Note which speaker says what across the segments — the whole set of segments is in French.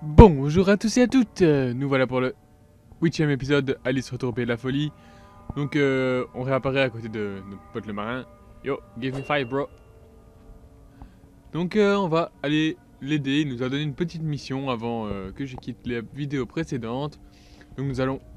Speaker 1: Bonjour à tous et à toutes, nous voilà pour le 8ème épisode de Alice Retour au Pays de la Folie. Donc on réapparaît à côté de notre pote le marin. Yo, give me five bro. Donc on va aller l'aider, il nous a donné une petite mission avant que je quitte les vidéos précédentes. Donc nous allons...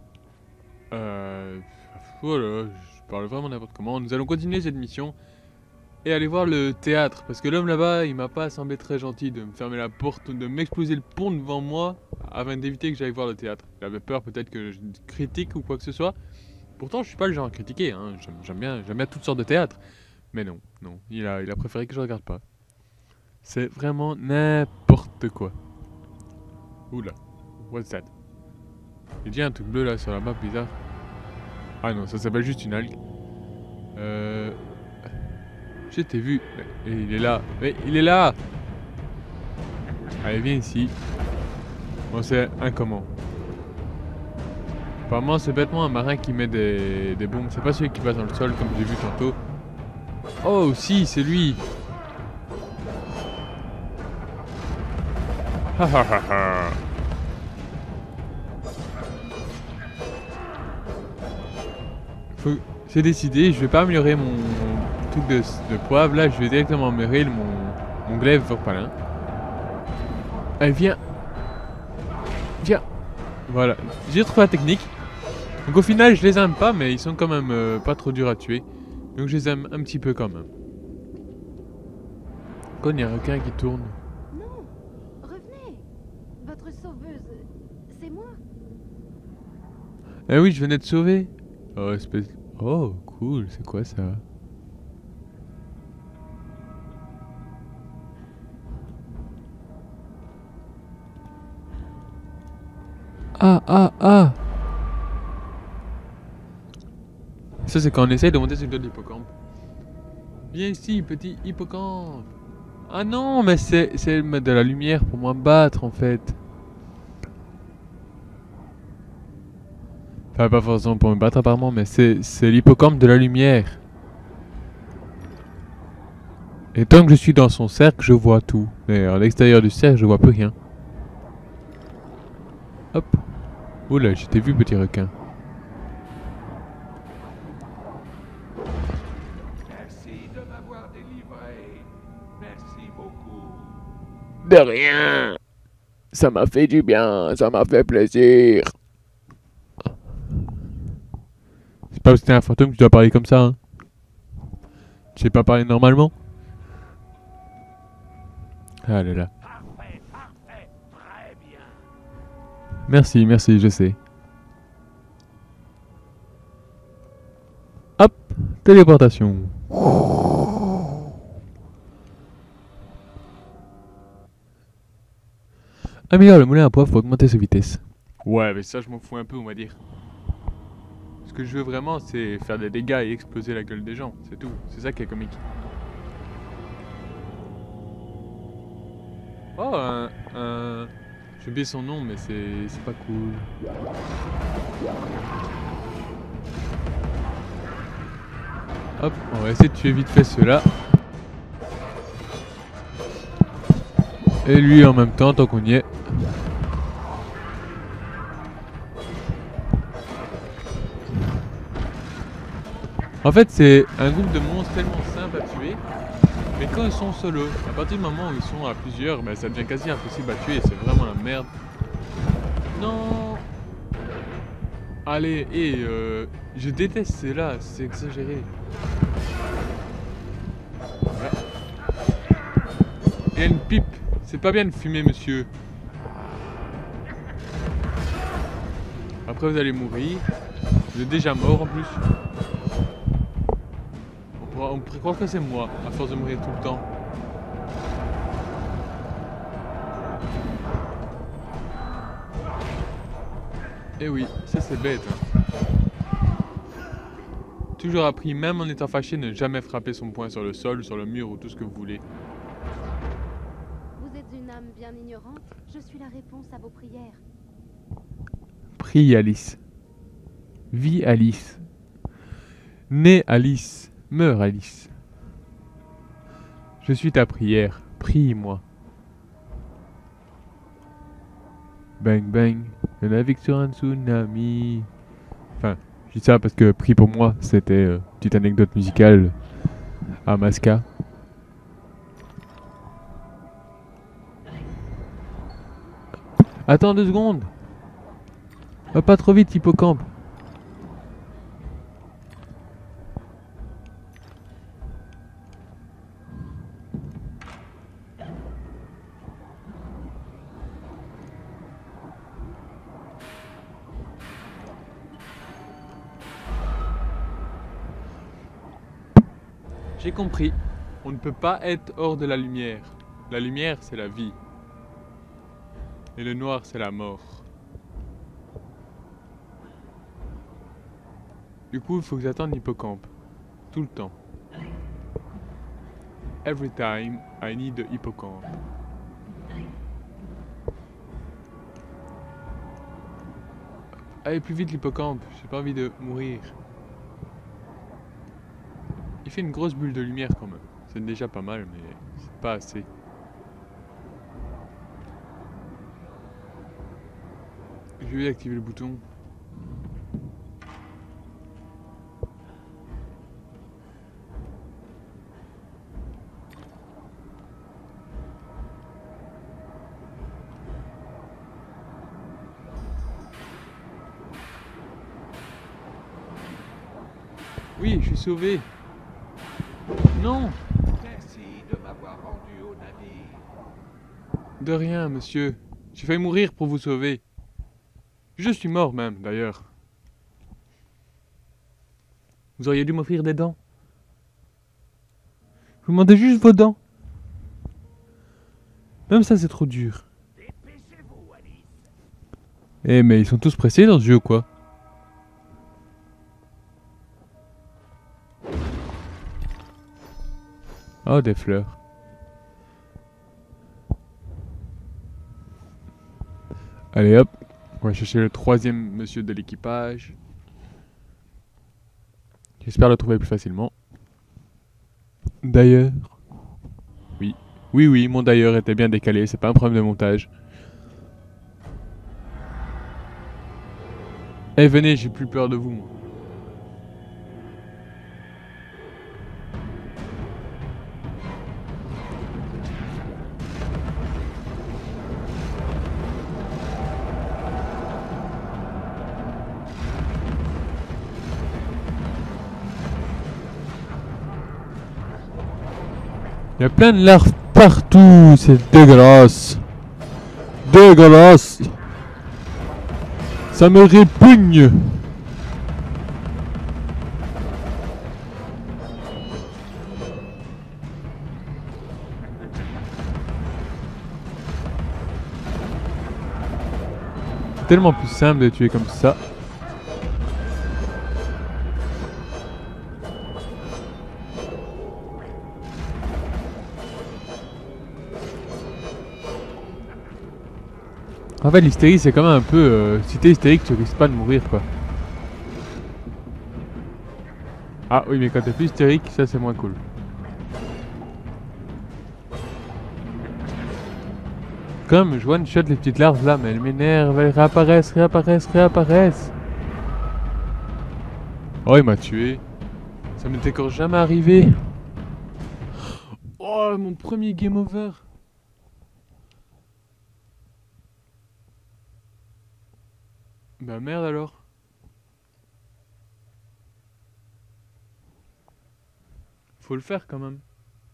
Speaker 1: voilà, je parle vraiment n'importe comment. Nous allons continuer cette mission et aller voir le théâtre. Parce que l'homme là-bas, il m'a pas semblé très gentil de me fermer la porte, de m'exploser le pont devant moi afin d'éviter que j'aille voir le théâtre. Il avait peur peut-être que je critique ou quoi que ce soit. Pourtant, je suis pas le genre à critiquer, hein. J'aime bien toutes sortes de théâtres. Mais non, il a préféré que je regarde pas. C'est vraiment n'importe quoi. Oula, what's that? Il y a un truc bleu là sur la map bizarre. Ah non, ça s'appelle juste une algue. Je t'ai vu. Et il est là. Mais il est là. Allez, viens ici. Bon, c'est un comment. Apparemment, c'est bêtement un marin qui met des bombes. C'est pas celui qui passe dans le sol comme j'ai vu tantôt. Oh, si, c'est lui. Ha ha ha ha. J'ai décidé, je vais pas améliorer mon truc de poivre. Là, je vais directement améliorer mon glaive vorpalin. Allez, viens. Viens. Voilà, j'ai trouvé la technique. Donc au final, je les aime pas, mais ils sont quand même pas trop durs à tuer. Donc je les aime un petit peu quand même. Quand il y a un requin qui tourne.
Speaker 2: Non, revenez. Votre sauveuse, c'est moi.
Speaker 1: Eh oui, je venais de sauver. Oh, espèce... Oh, cool, c'est quoi ça? Ah. Ça, c'est quand on essaye de monter sur le dos de l'hippocampe. Viens ici, petit hippocampe. Ah non, mais c'est de la lumière pour moi battre en fait. Enfin, pas forcément pour me battre apparemment, mais c'est l'hippocampe de la lumière. Et tant que je suis dans son cercle, je vois tout. Mais à l'extérieur du cercle, je vois plus rien. Hop. Oula, je t'ai vu, petit requin.
Speaker 3: Merci de m'avoir délivré. Merci beaucoup.
Speaker 1: De rien. Ça m'a fait du bien, ça m'a fait plaisir. C'est pas parce que t'es un fantôme que tu dois parler comme ça, hein. Tu sais pas parler normalement? Ah là là.
Speaker 3: Parfait, très bien.
Speaker 1: Merci, je sais. Hop, téléportation. Améliore le moulin à poivre pour augmenter sa vitesse. Ouais, mais ça je m'en fous un peu, on va dire. Ce que je veux vraiment, c'est faire des dégâts et exploser la gueule des gens, c'est tout. C'est ça qui est comique. Oh, j'ai oublié son nom, mais c'est pas cool. Hop, on va essayer de tuer vite fait ceux-là. Et lui en même temps, tant qu'on y est. En fait, c'est un groupe de monstres tellement simple à tuer. Mais quand ils sont solo, à partir du moment où ils sont à plusieurs, ben, ça devient quasi impossible à tuer et c'est vraiment la merde. Non. Allez, je déteste ceux-là, c'est exagéré. Ouais. Il y a une pipe, c'est pas bien de fumer, monsieur. Après vous allez mourir. Vous êtes déjà mort en plus. On pourrait croire que c'est moi, à force de mourir tout le temps. Eh oui, ça c'est bête. Hein. Toujours appris, même en étant fâché, ne jamais frapper son poing sur le sol, sur le mur ou tout ce que vous voulez.
Speaker 2: Vous êtes une âme bien ignorante. Je suis la réponse à vos prières.
Speaker 1: Prie Alice. Vis Alice. Née Alice. Meurs Alice. Je suis ta prière. Prie-moi. Bang bang, je navigue sur un tsunami. Enfin, je dis ça parce que pris pour moi, c'était petite anecdote musicale à Masca. Attends 2 secondes. Va pas trop vite, hippocampe. J'ai compris. On ne peut pas être hors de la lumière. La lumière, c'est la vie. Et le noir, c'est la mort. Du coup, il faut que j'attende l'hippocampe. Tout le temps. Every time, I need the hippocampe. Allez, plus vite l'hippocampe. J'ai pas envie de mourir. Il fait une grosse bulle de lumière quand même. C'est déjà pas mal, mais c'est pas assez. Je vais activer le bouton. Oui, je suis sauvé. Non,
Speaker 3: Merci de m'avoir rendu au navire.
Speaker 1: de rien, monsieur. J'ai failli mourir pour vous sauver. Je suis mort même, d'ailleurs. Vous auriez dû m'offrir des dents. Je vous demandais juste vos dents. Même ça, c'est trop dur.
Speaker 3: Dépêchez-vous, Alice.
Speaker 1: Eh, mais ils sont tous pressés dans ce jeu, quoi. Oh, des fleurs. Allez, hop. On va chercher le 3e monsieur de l'équipage. J'espère le trouver plus facilement. D'ailleurs. Oui. Oui, mon d'ailleurs était bien décalé. C'est pas un problème de montage. Eh, venez, j'ai plus peur de vous, moi. Il y a plein de larves partout, c'est dégueulasse. Dégueulasse. Ça me répugne. C'est tellement plus simple de tuer comme ça. En fait, l'hystérie, c'est quand même un peu... si t'es hystérique, tu risques pas de mourir, quoi. Ah oui, mais quand t'es plus hystérique, ça c'est moins cool. Comme je one-shot les petites larves là, mais elles m'énervent, elles réapparaissent, réapparaissent, réapparaissent. Oh, il m'a tué. Ça m'était encore jamais arrivé. Oh, mon premier game over. Bah merde alors. Faut le faire quand même.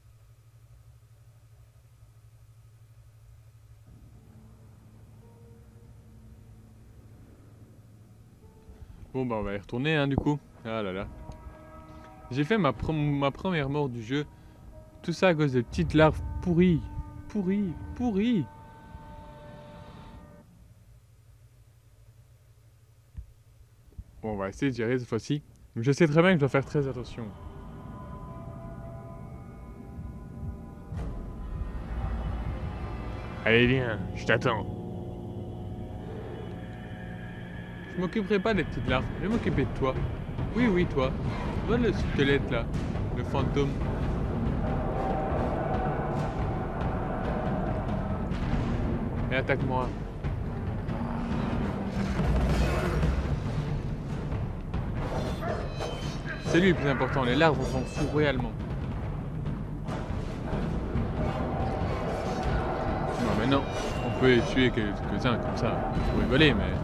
Speaker 1: Bon bah on va y retourner hein du coup. Ah là là. J'ai fait ma première mort du jeu. Tout ça à cause des petites larves pourries. Pourries. Pourries. Bon on va essayer de gérer cette fois-ci. Je sais très bien que je dois faire très attention. Allez viens, je t'attends. Je m'occuperai pas des petites larves, je vais m'occuper de toi. Oui, oui, toi. Vois le squelette là, le fantôme. Et attaque-moi. C'est lui le plus important, les larves on s'en fout royalement. Non mais non, on peut les tuer quelques-uns comme ça, pour rigoler mais...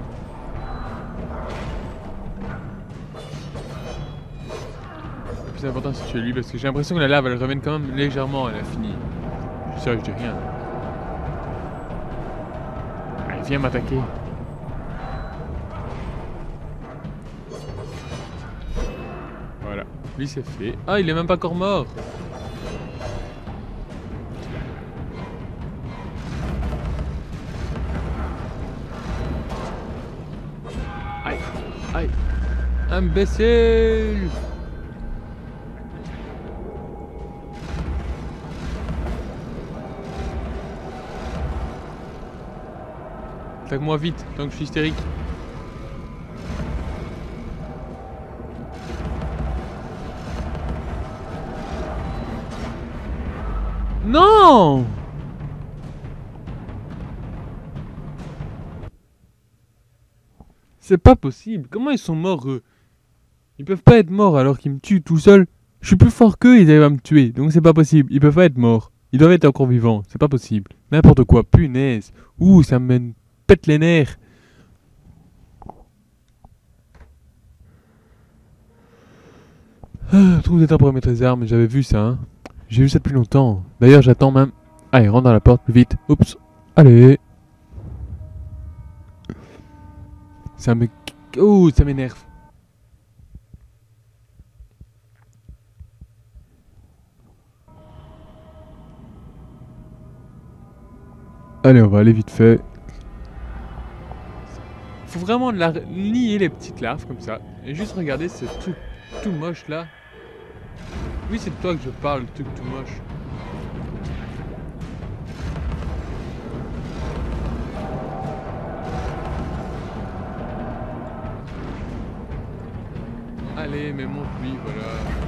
Speaker 1: Le plus important c'est de tuer lui parce que j'ai l'impression que la lave elle revienne quand même légèrement à l'infini. Je suis sûr que je dis rien. Allez, viens m'attaquer. Voilà, lui c'est fait. Ah, il est même pas encore mort. Aïe, aïe. Imbécile. Attaque-moi vite, tant que je suis hystérique. Non! C'est pas possible. Comment ils sont morts, eux? Ils peuvent pas être morts alors qu'ils me tuent tout seuls. Je suis plus fort qu'eux, ils arrivent à me tuer. Donc c'est pas possible. Ils peuvent pas être morts. Ils doivent être encore vivants. C'est pas possible. N'importe quoi. Punaise. Ouh, ça me pète les nerfs. Trouve d'état pour remettre les armes. J'avais vu ça, hein. J'ai vu ça depuis longtemps. D'ailleurs, j'attends même... Allez, rentre dans la porte plus vite. Oups. Allez. Ça me... Oh, ça m'énerve. Allez, on va aller vite fait. Faut vraiment nier les petites larves comme ça. Et juste regarder ce truc tout moche là. Oui, c'est de toi que je parle, le truc tout moche. Allez, mais monte-lui, voilà.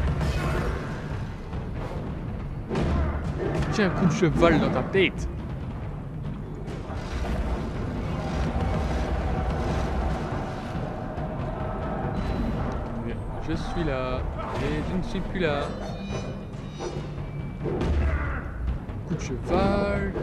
Speaker 1: Tiens, un coup de cheval dans ta tête. Je suis là, et je ne suis plus là. Coup de cheval.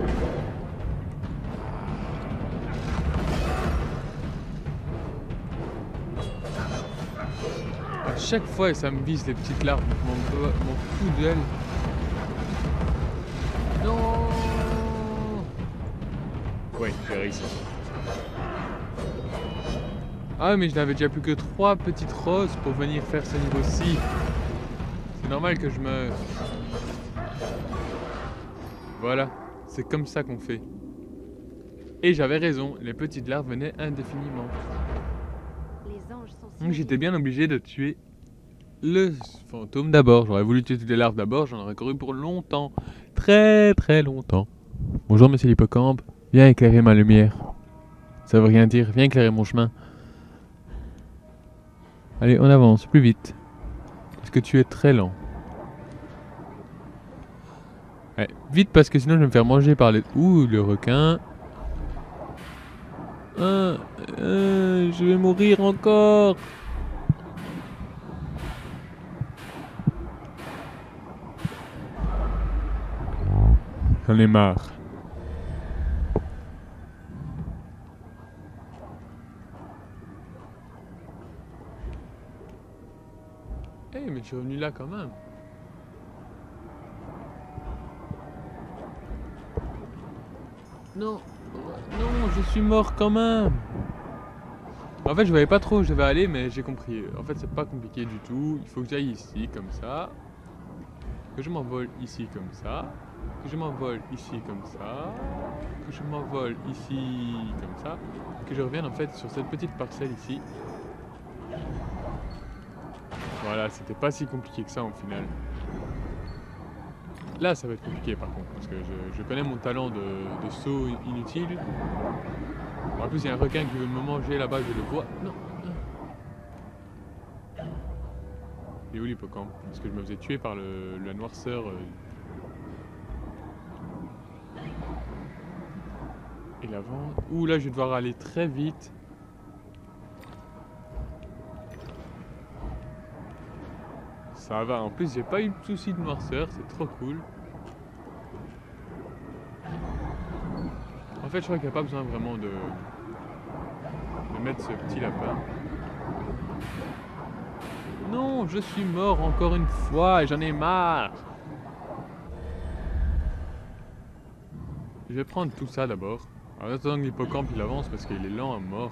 Speaker 1: À chaque fois, ça me vise les petites larves, mon fou d'elle. Non. Ouais, j'ai réussi. Ah mais je n'avais déjà plus que 3 petites roses pour venir faire ce niveau-ci. C'est normal que je meure. Voilà, c'est comme ça qu'on fait. Et j'avais raison, les petites larves venaient indéfiniment.
Speaker 2: Les anges sont
Speaker 1: Donc j'étais bien obligé de tuer le fantôme d'abord. J'aurais voulu tuer toutes les larves d'abord, j'en aurais couru pour longtemps. Très très longtemps. Bonjour monsieur l'hippocampe, viens éclairer ma lumière. Ça veut rien dire, viens éclairer mon chemin. Allez, on avance, plus vite. Parce que tu es très lent. Ouais, vite parce que sinon je vais me faire manger par les... Ouh, le requin. Je vais mourir encore. J'en ai marre. Eh, mais je suis revenu là quand même. Non, non, je suis mort quand même. En fait, je voyais pas trop où je devais aller, mais j'ai compris. En fait, c'est pas compliqué du tout. Il faut que j'aille ici, comme ça. Que je m'envole ici, comme ça. Que je m'envole ici, comme ça. Que je m'envole ici, comme ça. Que je revienne en fait sur cette petite parcelle ici. Voilà, c'était pas si compliqué que ça au final. Là, ça va être compliqué par contre, parce que je connais mon talent de saut inutile. Bon, en plus, il y a un requin qui veut me manger là-bas, je le vois. Non. Il est où l'hippocampe? Parce que je me faisais tuer par la noirceur. Et l'avant. Ouh, là, je vais devoir aller très vite. Ça va, en plus j'ai pas eu de soucis de noirceur, c'est trop cool. En fait je crois qu'il n'y a pas besoin vraiment de mettre ce petit lapin. Non, je suis mort encore une fois et j'en ai marre. Je vais prendre tout ça d'abord. En attendant que l'hippocampe il avance parce qu'il est lent à mort.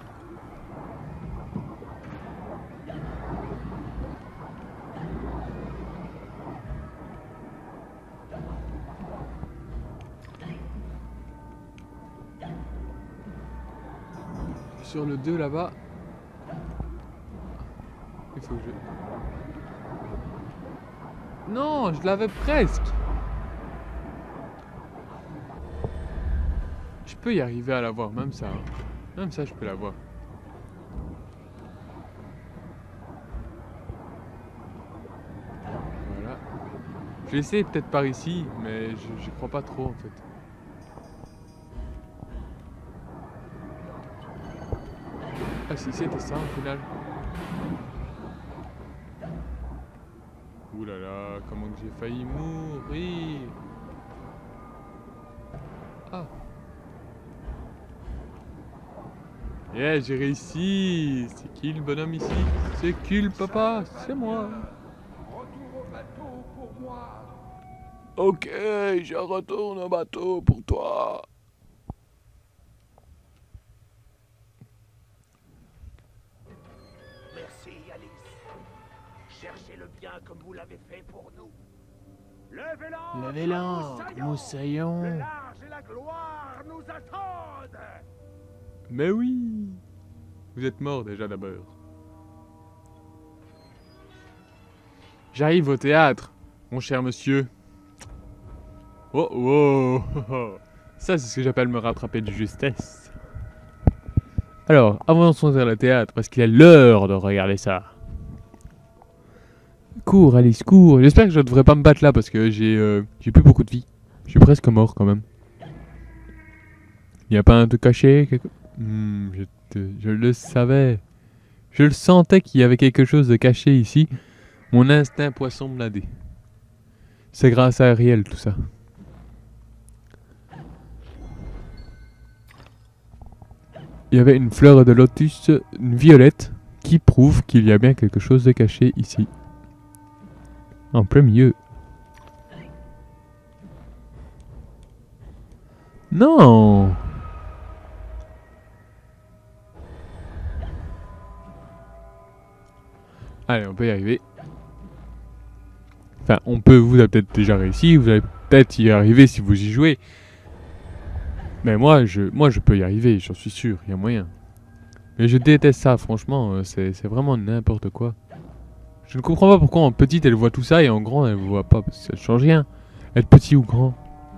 Speaker 1: Sur le 2 là-bas. Il faut que je... Non, je l'avais presque. Je peux y arriver à l'avoir, même ça. Hein. Même ça, je peux l'avoir. Voilà. Je vais essayer peut-être par ici, mais je crois pas trop en fait. Ah si c'était ça au final. Ouh là là, comment que j'ai failli mourir. Ah. Yeah, j'ai réussi. C'est qui le bonhomme ici? C'est qui le papa? C'est moi.
Speaker 3: Retour au bateau pour moi.
Speaker 1: Ok, je retourne au bateau pour toi.
Speaker 3: Merci, Alice. Cherchez-le bien comme vous l'avez fait pour nous. Levez-l'ancre,
Speaker 1: Levez l'ancre, moussaillon.
Speaker 3: Le large et la gloire nous attendent.
Speaker 1: Mais oui. Vous êtes mort déjà d'abord. J'arrive au théâtre, mon cher monsieur. Oh, oh, oh, oh. Ça, c'est ce que j'appelle me rattraper de justesse. Alors, avançons vers le théâtre, parce qu'il est l'heure de regarder ça. Cours, Alice, cours. J'espère que je ne devrais pas me battre là, parce que j'ai plus beaucoup de vie. Je suis presque mort, quand même. Il n'y a pas un truc caché je le savais. Je le sentais qu'il y avait quelque chose de caché ici. Mon instinct poisson me l'a dit. C'est grâce à Ariel, tout ça. Il y avait une fleur de lotus, une violette, qui prouve qu'il y a bien quelque chose de caché ici. En plein milieu. Non! Allez, on peut y arriver. Enfin, on peut, vous avez peut-être déjà réussi, vous allez peut-être y arriver si vous y jouez. Mais moi je peux y arriver, j'en suis sûr, il y a moyen. Mais je déteste ça, franchement, c'est vraiment n'importe quoi. Je ne comprends pas pourquoi en petite elle voit tout ça et en grand elle voit pas, parce que ça ne change rien. Être petit ou grand.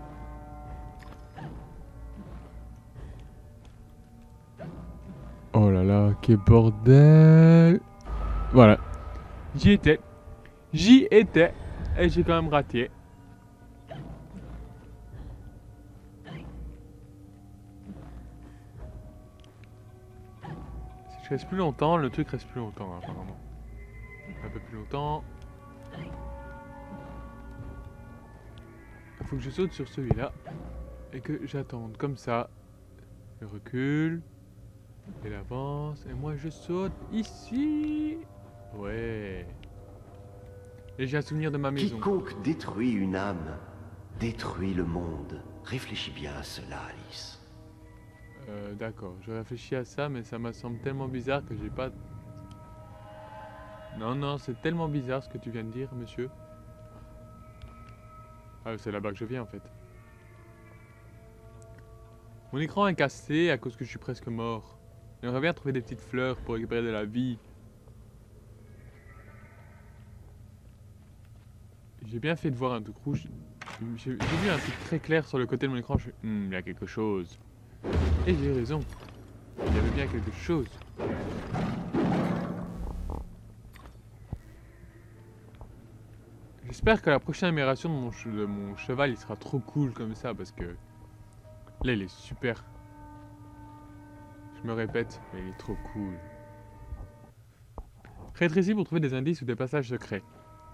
Speaker 1: Oh là là, quel bordel. Voilà. J'y étais. J'y étais. Et j'ai quand même raté. Si je reste plus longtemps, le truc reste plus longtemps apparemment. Un peu plus longtemps. Il faut que je saute sur celui-là. Et que j'attende comme ça. Je recule. Il avance. Et moi je saute ici. Ouais. Et j'ai un souvenir de ma maison.
Speaker 4: Quiconque détruit une âme, détruit le monde. Réfléchis bien à cela, Alice.
Speaker 1: D'accord, je réfléchis à ça, mais ça me semble tellement bizarre que j'ai pas... Non, non, c'est tellement bizarre ce que tu viens de dire, monsieur. Ah, c'est là-bas que je viens, en fait. Mon écran est cassé à cause que je suis presque mort. J'aimerais bien trouver des petites fleurs pour récupérer de la vie. J'ai bien fait de voir un truc rouge. J'ai vu un truc très clair sur le côté de mon écran. Il y a quelque chose. Et j'ai raison. Il y avait bien quelque chose. J'espère que la prochaine amélioration de mon cheval il sera trop cool comme ça parce que là il est super. Je me répète, mais il est trop cool. Rétrécis pour trouver des indices ou des passages secrets.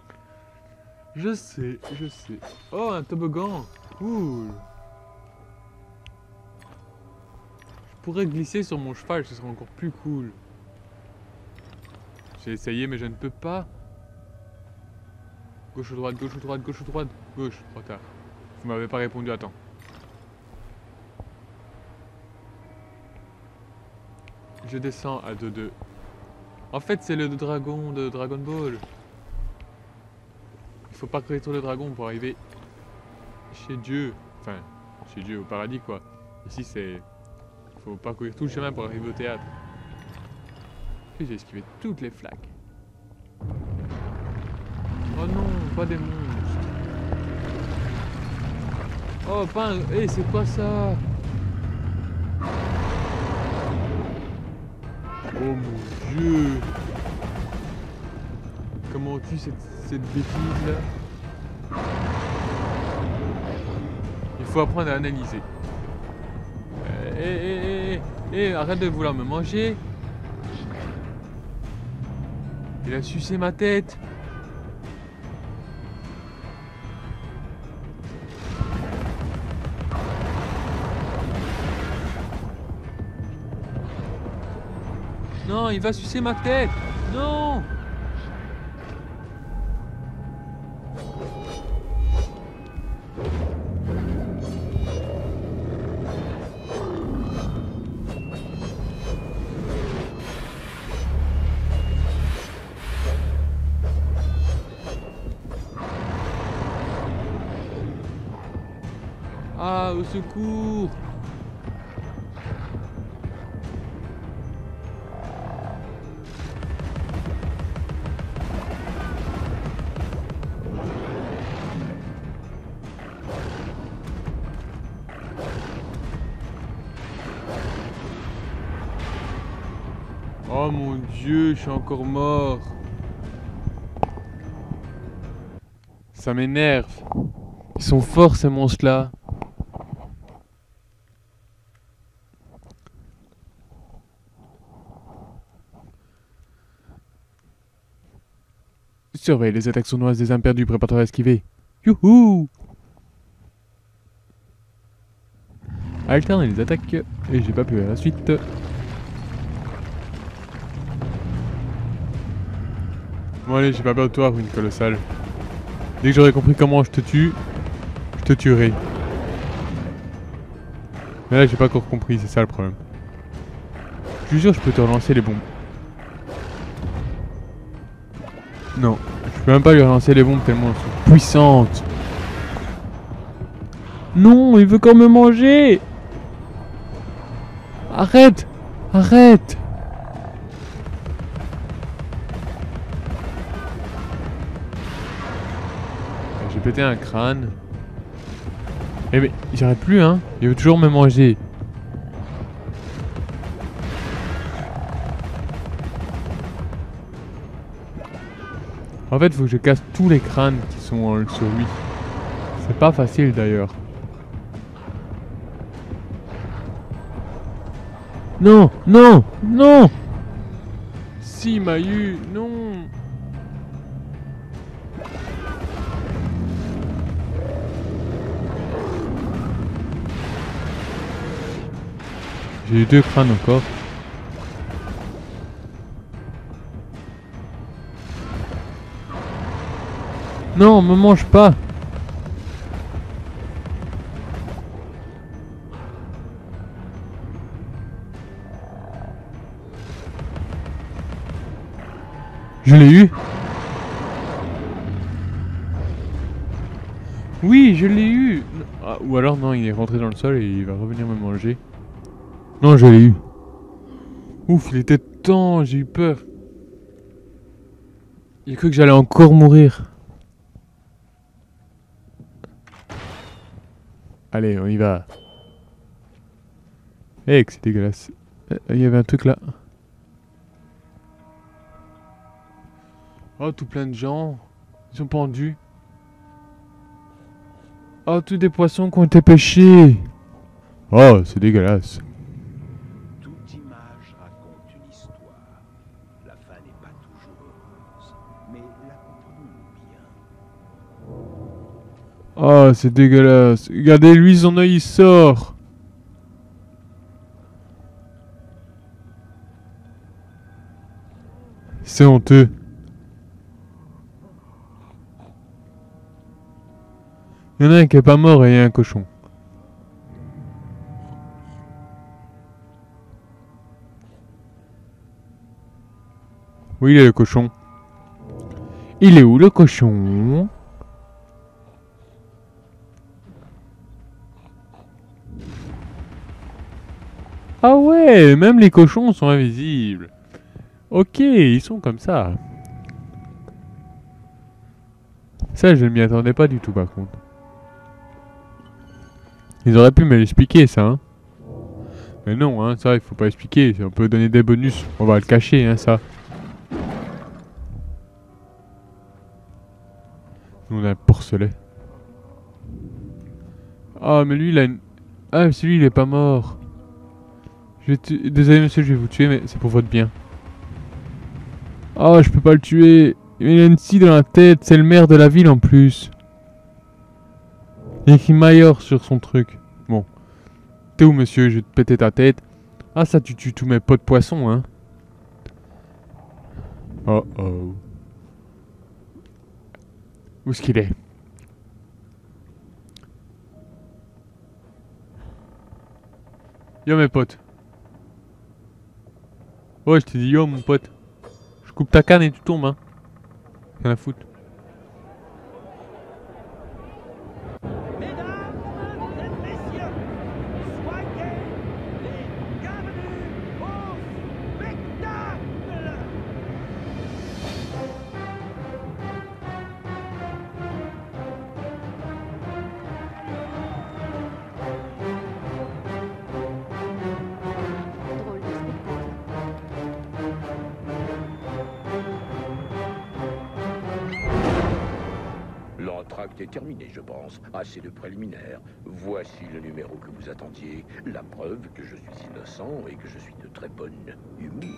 Speaker 1: Je sais, je sais. Oh, un toboggan. Cool. Je pourrais glisser sur mon cheval, ce serait encore plus cool. J'ai essayé, mais je ne peux pas. Gauche ou droite, gauche ou droite, gauche ou droite. Gauche, trop tard. Vous m'avez pas répondu à temps. Je descends à 2-2. En fait, c'est le dragon de Dragon Ball. Il faut parcourir tout le dragon pour arriver chez Dieu. Enfin, chez Dieu, au paradis, quoi. Ici, c'est... Il faut parcourir tout le chemin pour arriver au théâtre. Puis j'ai esquivé toutes les flaques. Oh non, pas des monstres. Oh, pas un... Eh, c'est quoi ça? Oh mon Dieu. Comment on tue cette bêtise là? Il faut apprendre à analyser. Arrête de vouloir me manger. Il a sucé ma tête. Non, il va sucer ma tête. Non. Ah, au secours! Oh mon Dieu, je suis encore mort. Ça m'énerve. Ils sont forts ces monstres-là. Surveille les attaques sournoises des imperdus, prépare-toi à esquiver. Youhou! Alterne les attaques et j'ai pas pu à la suite. Bon allez, j'ai pas peur de toi, ruine colossale. Dès que j'aurai compris comment je te tue, je te tuerai. Mais là j'ai pas encore compris, c'est ça le problème. Je te jure, je peux te relancer les bombes. Non, je peux même pas lui relancer les bombes tellement elles sont puissantes. Non, il veut quand me manger. Arrête! Arrête! J'ai pété un crâne. Eh mais j'arrête plus hein, il veut toujours me manger. En fait, faut que je casse tous les crânes qui sont sur lui. C'est pas facile d'ailleurs. Non, non, non! Si, Mayu, non! J'ai eu 2 crânes encore. Non, me mange pas! Je l'ai eu? Oui, je l'ai eu! Ah, ou alors non, il est rentré dans le sol et il va revenir me manger. Non, je l'ai eu. Ouf, il était temps, j'ai eu peur. J'ai cru que j'allais encore mourir. Allez, on y va. Eh, que c'est dégueulasse. Il y avait un truc là. Oh, tout plein de gens. Ils sont pendus. Oh, tous des poissons qui ont été pêchés. Oh, c'est dégueulasse.
Speaker 3: Toute image raconte une histoire. La fin n'est pas toujours heureuse, mais la comprenons-nous bien.
Speaker 1: Oh, c'est dégueulasse. Regardez, lui, son œil, il sort. C'est honteux. Il y en a un qui est pas mort et il y a un cochon. Oui, il est le cochon. Il est où le cochon? Ah ouais, même les cochons sont invisibles. Ok, ils sont comme ça. Ça, je ne m'y attendais pas du tout par contre. Ils auraient pu me l'expliquer ça, hein. Mais non, hein, ça, il faut pas expliquer. On peut donner des bonus. On va le cacher, hein, ça. On a un porcelet. Ah, mais lui, il a une... Ah, celui, il est pas mort. Désolé, monsieur, je vais vous tuer, mais c'est pour votre bien. Ah, je peux pas le tuer. Il a une scie dans la tête. C'est le maire de la ville, en plus. Il y a écrit Mayor sur son truc. Bon. T'es où, monsieur? Je vais te péter ta tête. Ah, ça, tu tues tous mes potes poissons, hein. Oh, oh. Où est-ce qu'il est? Yo, mes potes. Ouais, je t'ai dit yo, mon pote. Je coupe ta canne et tu tombes, hein. Rien à foutre.
Speaker 3: Mesdames et messieurs, soyez les bienvenus au spectacle.
Speaker 2: Drôle de spectacle.
Speaker 5: L'entracte est terminé, je pense. Assez de préliminaires. Voici le numéro que vous attendiez. La preuve que je suis innocent et que je suis de très bonne humeur.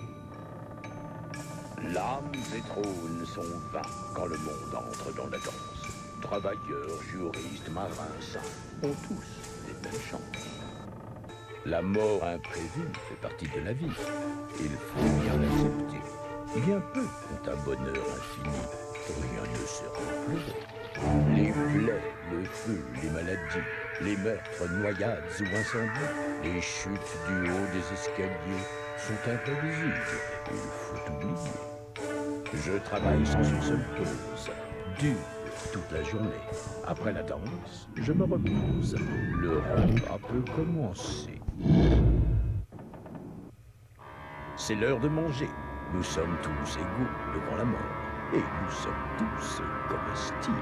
Speaker 5: Lames et trônes sont vains quand le monde entre dans la danse. Travailleurs, juristes, marins, saints ont tous les mêmes chances. La mort imprévue fait partie de la vie. Il faut bien l'accepter. Bien peu ont un bonheur infini. Rien ne sera plus. Les plaies, le feu, les maladies, les meurtres, noyades ou incendies, les chutes du haut des escaliers sont imprévisibles. Il faut oublier. Je travaille sans une seule pause. Dur toute la journée. Après la danse, je me repose. Le repas peut commencer. C'est l'heure de manger. Nous sommes tous égaux devant la mort. Et nous sommes tous comestibles.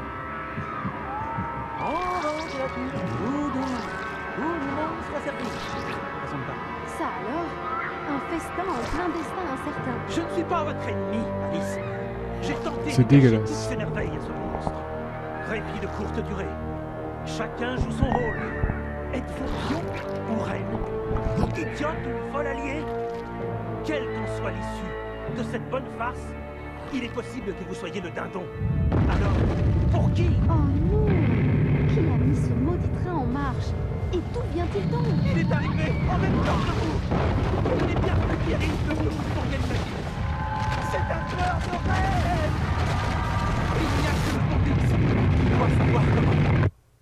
Speaker 6: En revanche, la tue, tout le monde soit servi. Ça sonne pas.
Speaker 2: Ça alors? Un festin en clandestin incertain.
Speaker 3: Je ne suis pas votre ennemi, Alice. J'ai tenté
Speaker 1: C'est
Speaker 3: de cacher
Speaker 1: dégueulasse.
Speaker 3: toutes ces merveilles à ce monstre. Répit de courte durée. Chacun joue son rôle. Êtes-vous pion ou reine? Idiote ou folle alliée? Quelle qu'en soit l'issue de cette bonne farce, il est possible que vous soyez le dindon. Alors, pour qui?
Speaker 2: Oh non! Qui a mis ce maudit train en marche? Et d'où vient-il donc?
Speaker 3: Il est arrivé en même temps que vous. Il est bien plus terrible que vous pourriez l'imaginer. C'est un tueur de rêve. Il n'y a que le complice qui doit savoir comment.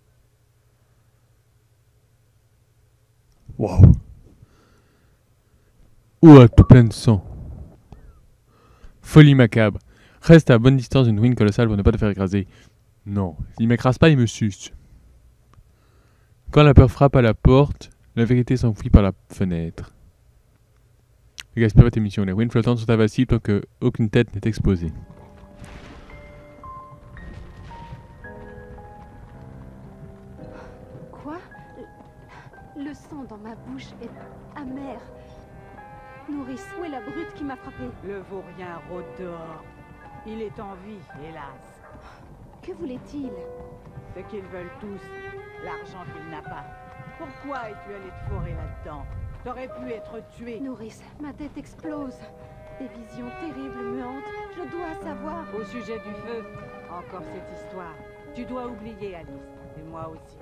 Speaker 1: Waouh. Ouah, tout plein de sang. Folie macabre. Reste à bonne distance d'une ruine colossale pour ne pas te faire écraser. Non, il m'écrase pas, il me suce. Quand la peur frappe à la porte, la vérité s'enfuit par la fenêtre. Ne gaspille pas tes missions. Les ruines flottantes sont invincibles tant qu'aucune tête n'est exposée.
Speaker 2: Quoi? Le sang dans ma bouche est amer. Nourrice, où est la brute qui m'a frappée?
Speaker 6: Le vaurien rôde dehors. Il est en vie, hélas.
Speaker 2: Que voulait-il?
Speaker 6: Ce qu'ils veulent tous, l'argent qu'il n'a pas. Pourquoi es-tu allé te fourrer là-dedans? T'aurais pu être tué.
Speaker 2: Nourrice, ma tête explose. Des visions terribles me hantent. Je dois savoir.
Speaker 6: Au sujet du feu, encore cette histoire. Tu dois oublier, Alice. Et moi aussi.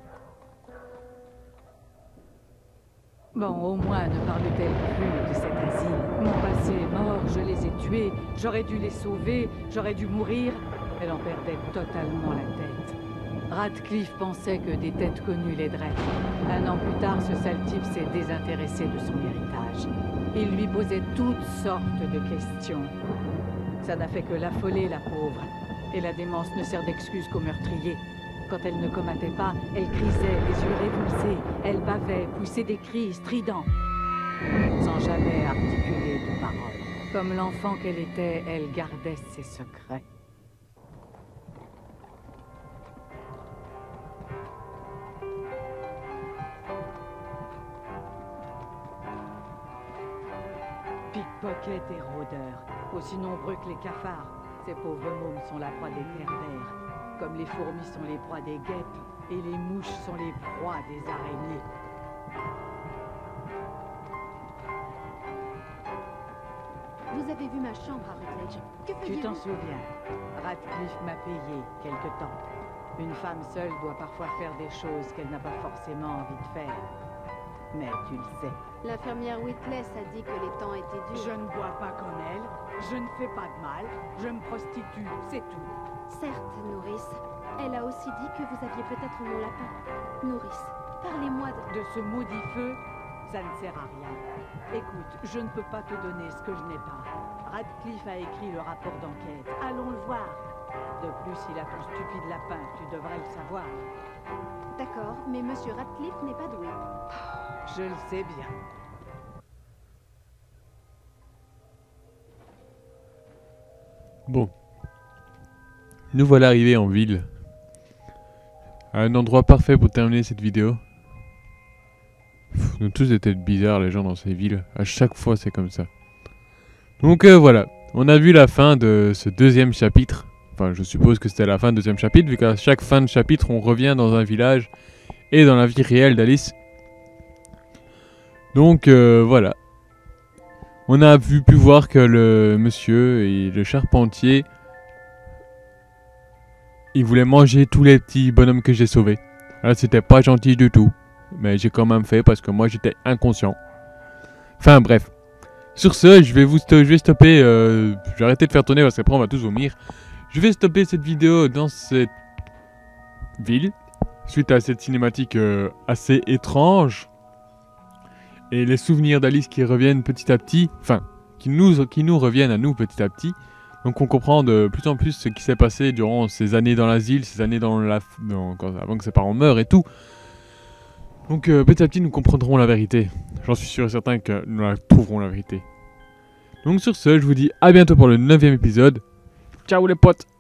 Speaker 6: Bon, au moins ne parle-t-elle plus de cet asile. Mon passé est mort, je les ai tués, j'aurais dû les sauver, j'aurais dû mourir. Elle en perdait totalement la tête. Radcliffe pensait que des têtes connues l'aideraient. Un an plus tard, ce sale type s'est désintéressé de son héritage. Il lui posait toutes sortes de questions. Ça n'a fait que l'affoler, la pauvre. Et la démence ne sert d'excuse qu'aux meurtriers. Quand elle ne combattait pas, elle crisait, les yeux révulsés. Elle bavait, poussait des cris stridents, sans jamais articuler de parole. Comme l'enfant qu'elle était, elle gardait ses secrets. Pickpocket et rôdeurs, aussi nombreux que les cafards. Ces pauvres mômes sont la proie des pervers. Comme les fourmis sont les proies des guêpes, et les mouches sont les proies des araignées.
Speaker 2: Vous avez vu ma chambre à Rutledge. Que
Speaker 6: Tu
Speaker 2: faisiez-vous?
Speaker 6: t'en souviens, Radcliffe m'a payé quelque temps. Une femme seule doit parfois faire des choses qu'elle n'a pas forcément envie de faire. Mais tu le sais.
Speaker 2: L'infirmière Whitless a dit que les temps étaient
Speaker 6: Je
Speaker 2: durs.
Speaker 6: ne bois pas comme elle, je ne fais pas de mal, je me prostitue, c'est tout.
Speaker 2: Certes, Nourrice. Elle a aussi dit que vous aviez peut-être mon lapin. Nourrice, parlez-moi de...
Speaker 6: De ce maudit feu, ça ne sert à rien. Écoute, je ne peux pas te donner ce que je n'ai pas. Radcliffe a écrit le rapport d'enquête. Allons le voir. De plus, il a ton stupide lapin, tu devrais le savoir.
Speaker 2: D'accord, mais Monsieur Radcliffe n'est pas doué.
Speaker 6: Je le sais bien.
Speaker 1: Bon. Nous voilà arrivés en ville. À un endroit parfait pour terminer cette vidéo. Nous tous des têtes bizarres les gens dans ces villes. À chaque fois c'est comme ça. Donc voilà. On a vu la fin de ce deuxième chapitre. Enfin je suppose que c'était la fin du deuxième chapitre. Vu qu'à chaque fin de chapitre on revient dans un village. Et dans la vie réelle d'Alice. Donc voilà. On a pu voir que le monsieur et le charpentier, ils voulaient manger tous les petits bonhommes que j'ai sauvés. Alors c'était pas gentil du tout. Mais j'ai quand même fait parce que moi j'étais inconscient. Enfin bref. Sur ce, je vais stopper. Je vais arrêter de faire tourner parce qu'après on va tous vomir. Je vais stopper cette vidéo dans cette ville. Suite à cette cinématique assez étrange. Et les souvenirs d'Alice qui reviennent petit à petit. Enfin, qui nous reviennent à nous petit à petit. Donc on comprend de plus en plus ce qui s'est passé durant ces années dans l'asile, ces années avant que ses parents meurent et tout. Donc petit à petit nous comprendrons la vérité. J'en suis sûr et certain que nous la trouverons la vérité. Donc sur ce, je vous dis à bientôt pour le 9e épisode. Ciao les potes!